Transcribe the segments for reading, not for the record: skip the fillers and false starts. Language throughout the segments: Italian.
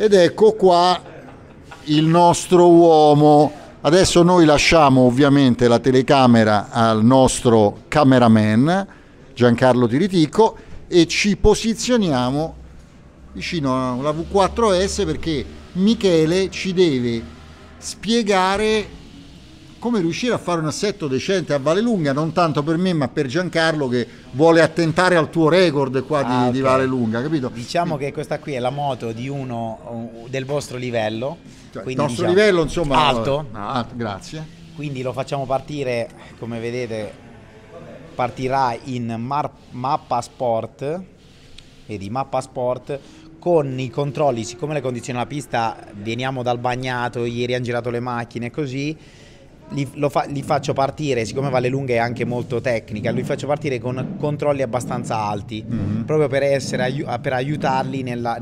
Ed ecco qua il nostro uomo. Adesso noi lasciamo ovviamente la telecamera al nostro cameraman Giancarlo Tiriticco e ci posizioniamo vicino alla V4S perché Michele ci deve spiegare come riuscire a fare un assetto decente a Vallelunga, non tanto per me ma per Giancarlo che vuole attentare al tuo record qua di ok. Vallelunga, capito? Diciamo che questa qui è la moto di uno del vostro livello, Cioè, quindi il nostro diciamo, livello insomma alto, grazie. quindi lo facciamo partire, come vedete, partirà in mappa sport, vedi, mappa sport, con i controlli, siccome le condizioni della pista, veniamo dal bagnato, ieri hanno girato le macchine, così li faccio partire, siccome Vallelunga è anche molto tecnica, li faccio partire con controlli abbastanza alti, proprio per aiutarli nella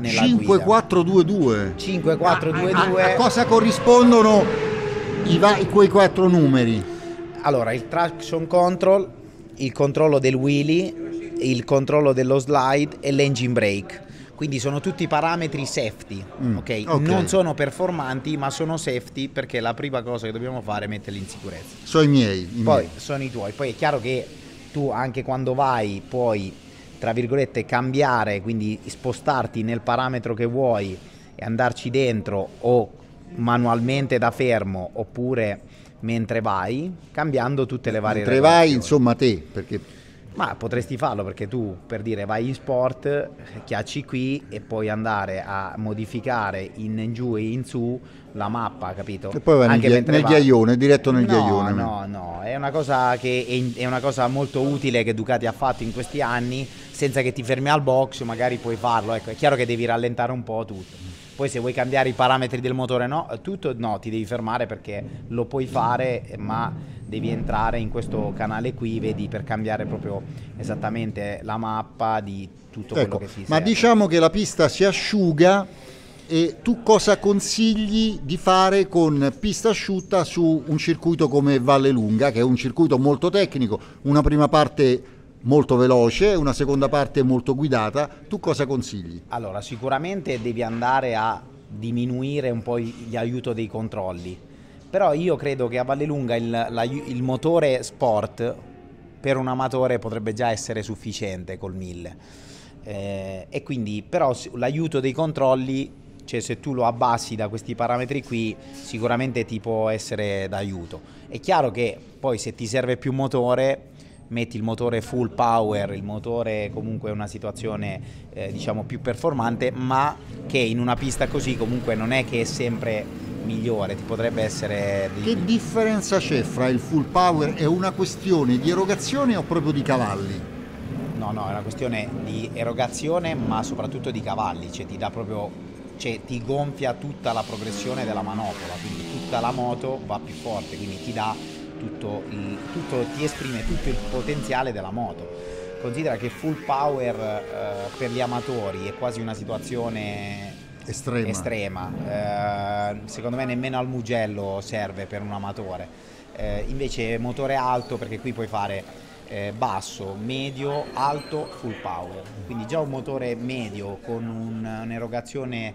5422. 5422. A cosa corrispondono quei 4 numeri? Allora, il traction control, il controllo del wheelie, il controllo dello slide e l'engine brake. Quindi sono tutti parametri safety, ok? Non sono performanti, ma sono safety perché la prima cosa che dobbiamo fare è metterli in sicurezza. Sono i miei. Poi sono i tuoi. Poi è chiaro che tu anche quando vai puoi, tra virgolette, cambiare, quindi spostarti nel parametro che vuoi e andarci dentro o manualmente da fermo oppure mentre vai, cambiando tutte le varie mentre vai, insomma, te, perché ma potresti farlo perché tu, per dire, vai in sport, chiacci qui e puoi andare a modificare in giù e in su la mappa, capito? E poi vai anche nel ghiaione, diretto nel ghiaione. No, è una cosa che è una cosa molto utile che Ducati ha fatto in questi anni, senza che ti fermi al box, magari puoi farlo, ecco, è chiaro che devi rallentare un po' tutto. Poi se vuoi cambiare i parametri del motore ti devi fermare perché lo puoi fare, ma devi entrare in questo canale qui, vedi, per cambiare proprio esattamente la mappa di tutto quello che si serve. Ma diciamo che la pista si asciuga e tu cosa consigli di fare con pista asciutta su un circuito come Vallelunga, che è un circuito molto tecnico, una prima parte molto veloce, una seconda parte molto guidata, tu cosa consigli? Allora, sicuramente devi andare a diminuire un po' l'aiuto dei controlli, però io credo che a Vallelunga il motore sport per un amatore potrebbe già essere sufficiente col 1000, e quindi però l'aiuto dei controlli, cioè se tu lo abbassi da questi parametri qui, sicuramente ti può essere d'aiuto. È chiaro che poi se ti serve più motore, metti il motore full power, il motore comunque è una situazione diciamo più performante, ma che in una pista così comunque non è che è sempre migliore, ti potrebbe essere Che differenza c'è fra il full power e una questione di erogazione o proprio di cavalli? No, è una questione di erogazione, ma soprattutto di cavalli, cioè ti dà proprio, cioè ti gonfia tutta la progressione della manopola, quindi tutta la moto va più forte, quindi ti dà ti esprime tutto il potenziale della moto. Considera che full power per gli amatori è quasi una situazione estrema. Secondo me nemmeno al Mugello serve per un amatore, invece motore alto, perché qui puoi fare basso, medio, alto, full power, quindi già un motore medio con un'erogazione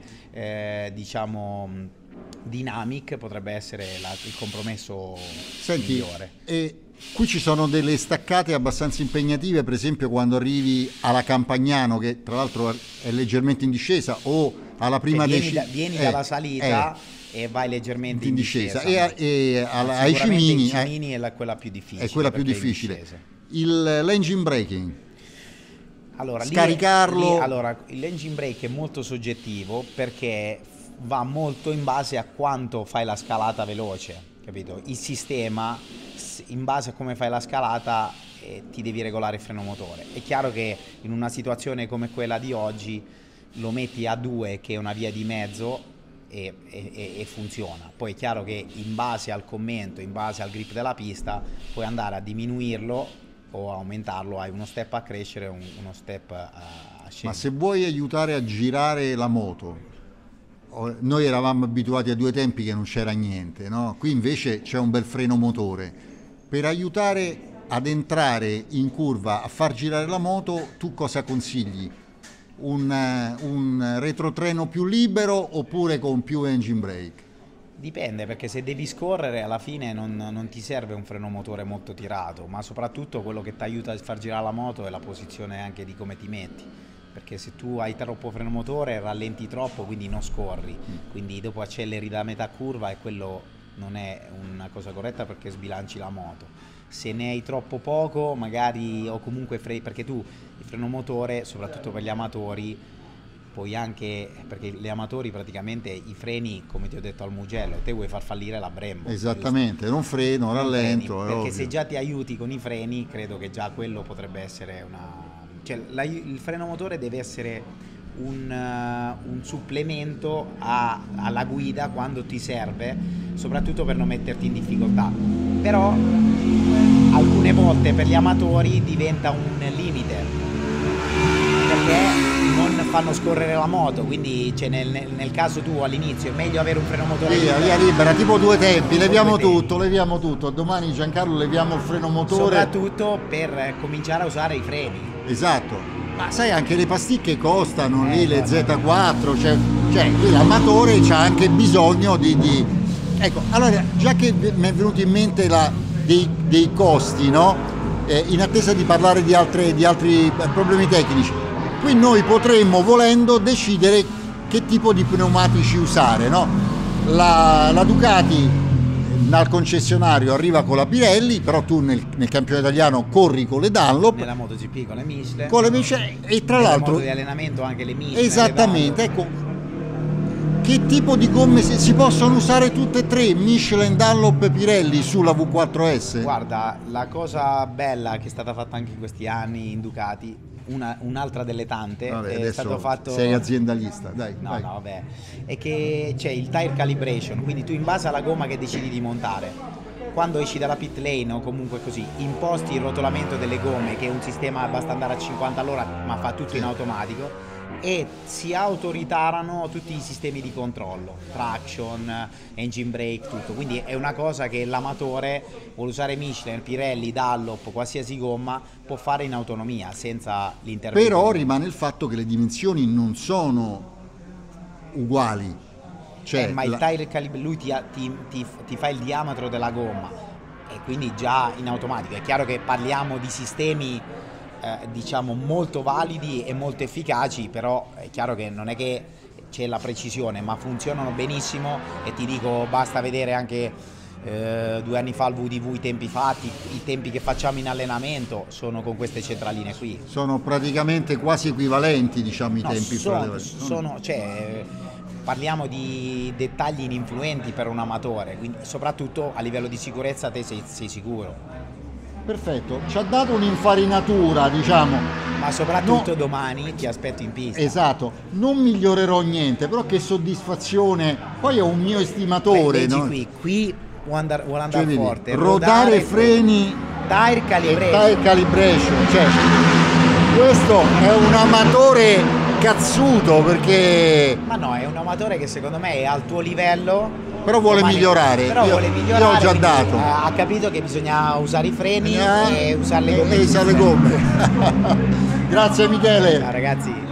diciamo dynamic potrebbe essere il compromesso migliore. E qui ci sono delle staccate abbastanza impegnative, per esempio quando arrivi alla Campagnano, che tra l'altro è leggermente in discesa, o alla prima vieni dalla salita e vai leggermente in discesa. E ai Cimini è quella più difficile. È quella più difficile. L'engine braking. Allora, scaricarlo. L'engine brake è molto soggettivo perché va molto in base a quanto fai la scalata veloce, capito? Il sistema, in base a come fai la scalata, ti devi regolare il freno motore. È chiaro che in una situazione come quella di oggi lo metti a 2, che è una via di mezzo, e funziona. Poi è chiaro che in base al commento, in base al grip della pista, puoi andare a diminuirlo o aumentarlo, hai uno step a crescere e uno step a scendere. Ma se vuoi aiutare a girare la moto, noi eravamo abituati a 2 tempi che non c'era niente, no? Qui invece c'è un bel freno motore. Per aiutare ad entrare in curva, a far girare la moto, tu cosa consigli? un retrotreno più libero oppure con più engine brake? Dipende, perché se devi scorrere alla fine non ti serve un freno motore molto tirato, ma soprattutto quello che ti aiuta a far girare la moto è la posizione anche di come ti metti, perché se tu hai troppo freno motore rallenti troppo, quindi non scorri, quindi dopo acceleri da metà curva e quello non è una cosa corretta perché sbilanci la moto. Se ne hai troppo poco magari, o comunque perché tu il freno motore, soprattutto per gli amatori, poi anche perché gli amatori praticamente i freni, come ti ho detto al Mugello, te vuoi far fallire la Brembo. Esattamente, non freno, rallento. Perché se già ti aiuti con i freni, credo che già quello potrebbe essere cioè il freno motore deve essere un supplemento alla guida quando ti serve, soprattutto per non metterti in difficoltà. Però alcune volte per gli amatori diventa un limite, perché non fanno scorrere la moto, quindi cioè, nel caso tu all'inizio è meglio avere un freno motore via libera, tipo due tempi, leviamo tutto, domani Giancarlo leviamo il freno motore. Soprattutto per cominciare a usare i freni. Esatto, ma sai anche le pasticche costano lì, le Z4, cioè qui l'amatore c'ha anche bisogno di... Ecco, allora già che mi è venuto in mente dei costi, no? In attesa di parlare di altri problemi tecnici, qui noi potremmo, volendo, decidere che tipo di pneumatici usare, no? La Ducati al concessionario arriva con la Pirelli, però tu nel campionato italiano corri con le Dunlop, nella MotoGP con le Michelin, e tra l'altro moto di allenamento anche le Michelin. Esattamente, ecco, che tipo di gomme si possono usare tutte e tre, Michelin, Dunlop e Pirelli, sulla V4S? Guarda, la cosa bella che è stata fatta anche in questi anni in Ducati, un'altra delle tante, è stato fatto... Sei aziendalista, dai. No, vabbè, è che c'è il tire calibration, quindi tu in base alla gomma che decidi di montare, quando esci dalla pit lane o comunque così, imposti il rotolamento delle gomme, che è un sistema basta andare a 50 all'ora ma fa tutto in automatico, e si autoritarano tutti i sistemi di controllo, traction, engine brake, tutto. Quindi è una cosa che l'amatore vuole usare Michelin, Pirelli, Dunlop, qualsiasi gomma, può fare in autonomia senza l'intervento. Però rimane il fatto che le dimensioni non sono uguali, cioè ma il tire lui ti fa il diametro della gomma e quindi già in automatico. È chiaro che parliamo di sistemi diciamo molto validi e molto efficaci, però è chiaro che non è che c'è la precisione, ma funzionano benissimo, e ti dico, basta vedere anche 2 anni fa al VDV i tempi fatti, i tempi che facciamo in allenamento sono con queste centraline qui. Sono praticamente quasi equivalenti, diciamo, i tempi. Parliamo di dettagli ininfluenti per un amatore, quindi soprattutto a livello di sicurezza te sei sicuro. Perfetto, ci ha dato un'infarinatura, diciamo. Ma soprattutto domani ti aspetto in pista. Esatto, non migliorerò niente, però che soddisfazione. Poi è un mio estimatore, no? Qui vuole andare forte. Rodare freni, tire calibration, cioè questo è un amatore cazzuto, perché... Ma no, è un amatore che secondo me è al tuo livello. Però vuole migliorare. Io ho già dato. Ha capito che bisogna usare i freni e usare le gomme. Grazie Michele. Ciao ragazzi.